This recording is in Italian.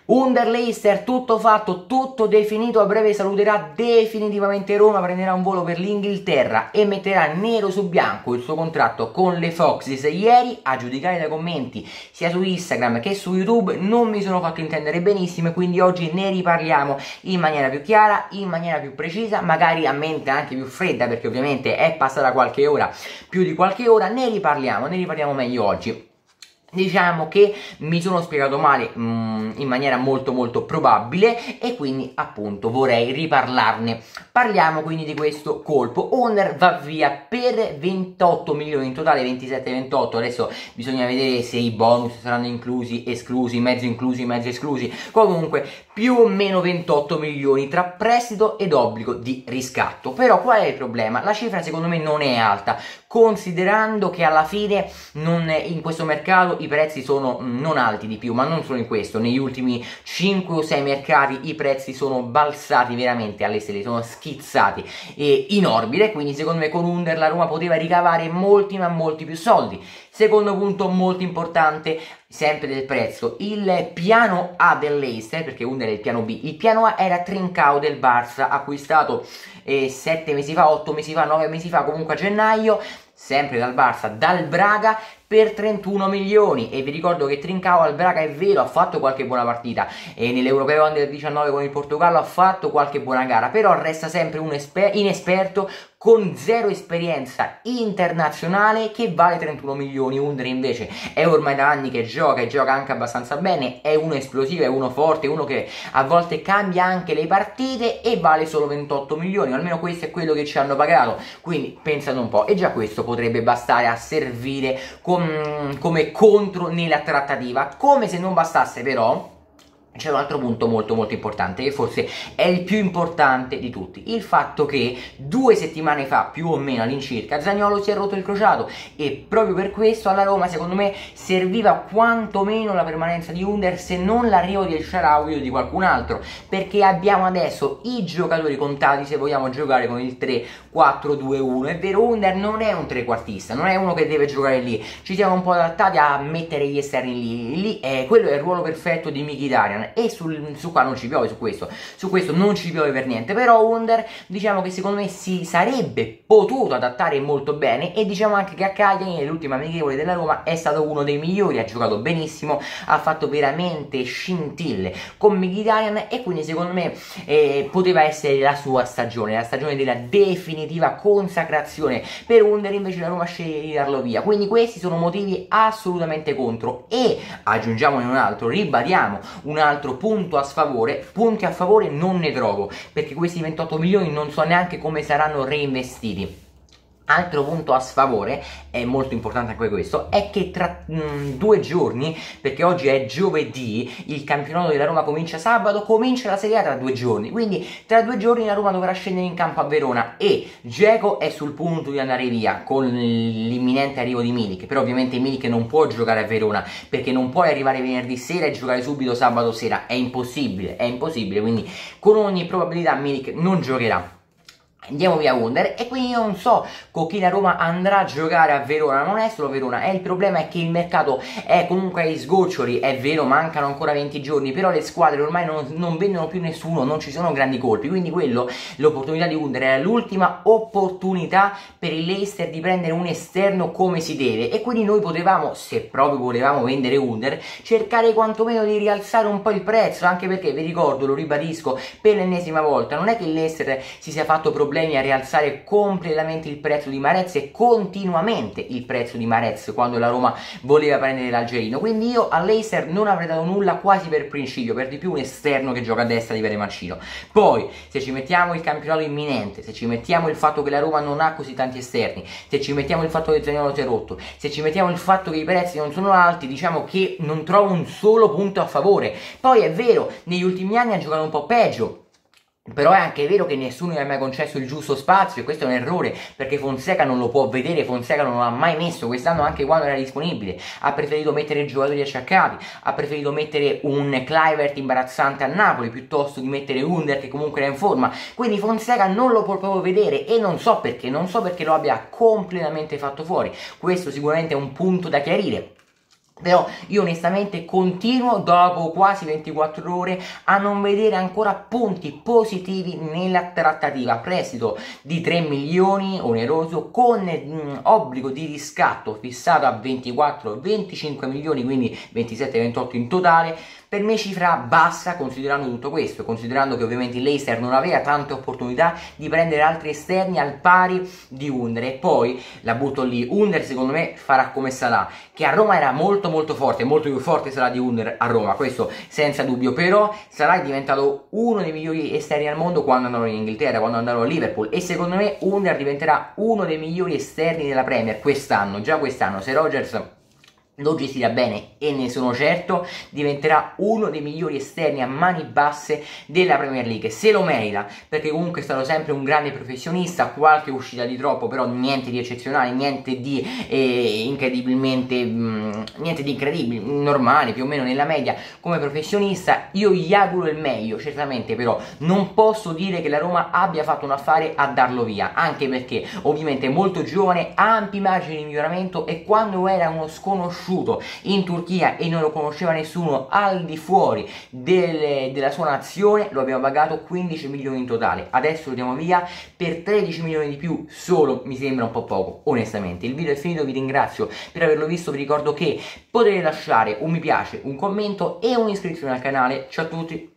Under Leicester, tutto fatto, tutto definito, a breve saluterà definitivamente Roma, prenderà un volo per l'Inghilterra e metterà nero su bianco il suo contratto con le Foxes. Ieri, a giudicare dai commenti sia su Instagram che su YouTube, non mi sono fatto intendere benissimo e quindi oggi ne riparliamo in maniera più chiara, in maniera più precisa, magari a mente anche più fredda, perché ovviamente è passata qualche ora, più di qualche ora, ne riparliamo meglio oggi. Diciamo che mi sono spiegato male in maniera molto probabile e quindi appunto vorrei riparlarne. Parliamo quindi di questo colpo. Under va via per 28 milioni in totale, 27-28, adesso bisogna vedere se i bonus saranno inclusi, esclusi, mezzo inclusi, mezzo esclusi, comunque più o meno 28 milioni tra prestito ed obbligo di riscatto. Però qual è il problema? La cifra secondo me non è alta, considerando che alla fine in questo mercato i prezzi sono non alti di più, ma non solo in questo, negli ultimi 5 o 6 mercati i prezzi sono balzati veramente alle stelle, sono schizzati in orbite, quindi secondo me con Under la Roma poteva ricavare molti ma molti più soldi. Secondo punto molto importante, sempre del prezzo, il piano A del Leicester, perché Under è il piano B, il piano A era Trincao del Barça, acquistato 7 mesi fa, 8 mesi fa, 9 mesi fa, comunque a gennaio, sempre dal Barça, dal Braga, per 31 milioni. E vi ricordo che Trincao al Braga, è vero, ha fatto qualche buona partita e nell'Europeo Under 19 con il Portogallo ha fatto qualche buona gara, però resta sempre un inesperto con zero esperienza internazionale che vale 31 milioni. Under invece è ormai da anni che gioca e gioca anche abbastanza bene, è uno esplosivo, è uno forte, uno che a volte cambia anche le partite e vale solo 28 milioni, o almeno questo è quello che ci hanno pagato, quindi pensate un po', e già questo potrebbe bastare a servire come contro nella trattativa. Come se non bastasse però c'è un altro punto molto importante, che forse è il più importante di tutti, il fatto che 2 settimane fa, più o meno all'incirca, Zaniolo si è rotto il crociato e proprio per questo alla Roma secondo me serviva quantomeno la permanenza di Under, se non l'arrivo di El Shaarawy o di qualcun altro, perché abbiamo adesso i giocatori contati se vogliamo giocare con il 3-4-2-1. È vero, Under non è un trequartista, non è uno che deve giocare lì, ci siamo un po' adattati a mettere gli esterni lì, quello è il ruolo perfetto di Mkhitaryan e su qua non ci piove, su questo non ci piove per niente. Però Under diciamo che secondo me si sarebbe potuto adattare molto bene, e diciamo anche che a Cagliari nell'ultima amichevole della Roma è stato uno dei migliori, ha giocato benissimo, ha fatto veramente scintille con Mkhitaryan e quindi secondo me poteva essere la sua stagione, la stagione della definitiva consacrazione per Under. Invece la Roma sceglie di darlo via, quindi questi sono motivi assolutamente contro. E aggiungiamone un altro, ribadiamo un altro punto a sfavore. Punti a favore non ne trovo, perché questi 28 milioni non so neanche come saranno reinvestiti. Altro punto a sfavore, è molto importante anche questo, è che tra 2 giorni, perché oggi è giovedì, il campionato della Roma comincia sabato, comincia la Serie A tra 2 giorni, quindi tra 2 giorni la Roma dovrà scendere in campo a Verona e Dzeko è sul punto di andare via con l'imminente arrivo di Milik. Però ovviamente Milik non può giocare a Verona, perché non puoi arrivare venerdì sera e giocare subito sabato sera, è impossibile, quindi con ogni probabilità Milik non giocherà. Andiamo via Under, e quindi io non so con chi la Roma andrà a giocare a Verona. Non è solo Verona, il problema è che il mercato è comunque ai sgoccioli, è vero, mancano ancora 20 giorni, però le squadre ormai non vendono più nessuno, non ci sono grandi colpi, quindi l'opportunità di Under era l'ultima opportunità per il Leicester di prendere un esterno come si deve, e quindi noi potevamo, se proprio volevamo vendere Under, cercare quantomeno di rialzare un po' il prezzo, anche perché vi ricordo, lo ribadisco per l'ennesima volta, non è che il Leicester si sia fatto problemi a rialzare completamente il prezzo di Mahrez e continuamente il prezzo di Mahrez quando la Roma voleva prendere l'algerino. Quindi io a Leicester non avrei dato nulla quasi per principio, per di più un esterno che gioca a destra di Veremancino. Poi se ci mettiamo il campionato imminente, se ci mettiamo il fatto che la Roma non ha così tanti esterni, se ci mettiamo il fatto che Zaniolo si è rotto, se ci mettiamo il fatto che i prezzi non sono alti, diciamo che non trovo un solo punto a favore. Poi è vero, negli ultimi anni ha giocato un po' peggio, però è anche vero che nessuno gli ha mai concesso il giusto spazio, e questo è un errore, perché Fonseca non lo può vedere, Fonseca non l'ha mai messo quest'anno, anche quando era disponibile. Ha preferito mettere giocatori acciaccati, ha preferito mettere un Kluivert imbarazzante a Napoli piuttosto di mettere Under che comunque era in forma. Quindi Fonseca non lo può proprio vedere, e non so perché lo abbia completamente fatto fuori. Questo sicuramente è un punto da chiarire. Però io onestamente continuo dopo quasi 24 ore a non vedere ancora punti positivi nella trattativa. Prestito di 3 milioni oneroso con obbligo di riscatto fissato a 24-25 milioni, quindi 27-28 in totale. Per me cifra bassa considerando tutto questo, considerando che ovviamente l'Eister non aveva tante opportunità di prendere altri esterni al pari di Under. E poi la butto lì, Under secondo me farà come Salah, che a Roma era molto forte, molto più forte Salah di Under a Roma, questo senza dubbio. Però Salah è diventato uno dei migliori esterni al mondo quando andarono in Inghilterra, quando andarono a Liverpool, e secondo me Under diventerà uno dei migliori esterni della Premier quest'anno, già quest'anno. Se Rodgers lo gestirà bene, e ne sono certo, diventerà uno dei migliori esterni a mani basse della Premier League. Se lo merita, perché comunque è stato sempre un grande professionista, qualche uscita di troppo, però niente di eccezionale, niente di niente di incredibile, normale, più o meno nella media come professionista. Io gli auguro il meglio, certamente, però non posso dire che la Roma abbia fatto un affare a darlo via, anche perché ovviamente è molto giovane, ha ampi margini di miglioramento, e quando era uno sconosciuto in Turchia e non lo conosceva nessuno al di fuori della sua nazione, lo abbiamo pagato 15 milioni in totale. Adesso lo diamo via per 13 milioni di più solo, mi sembra un po' poco onestamente. Il video è finito, vi ringrazio per averlo visto, vi ricordo che potete lasciare un mi piace, un commento e un'iscrizione al canale. Ciao a tutti.